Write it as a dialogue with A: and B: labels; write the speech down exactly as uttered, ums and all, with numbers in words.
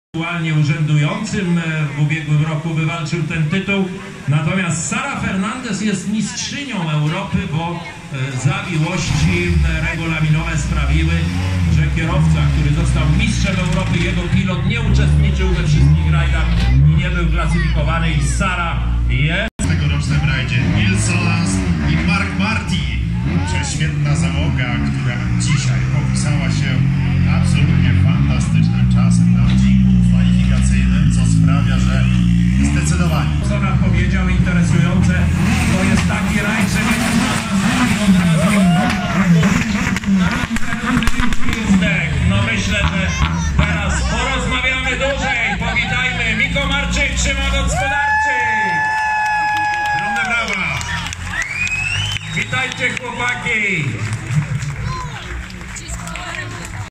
A: aktualnie urzędującym, w ubiegłym roku wywalczył ten tytuł. Natomiast Sara Fernandez jest mistrzynią Europy, bo zawiłości regulaminowe sprawiły, że kierowca, który został mistrzem Europy, jego pilot nie uczestniczył we wszystkich rajdach i nie był klasyfikowany, i Sara jest.
B: W tegorocznym rajdzie Nils Solans i Mark Marty. Prześwietna załoga, która dzisiaj popisała się absolutnie fantastycznym czasem na odcinku kwalifikacyjnym, co sprawia, że zdecydowanie.
A: Co nam powiedział, interesujące, to jest taki rajd, że nie można od razu. No myślę, że teraz porozmawiamy dłużej. Powitajmy Miko Marczyk, Szymon Gospodarczyk.
B: Ogromne brawa.
A: Witajcie, chłopaki.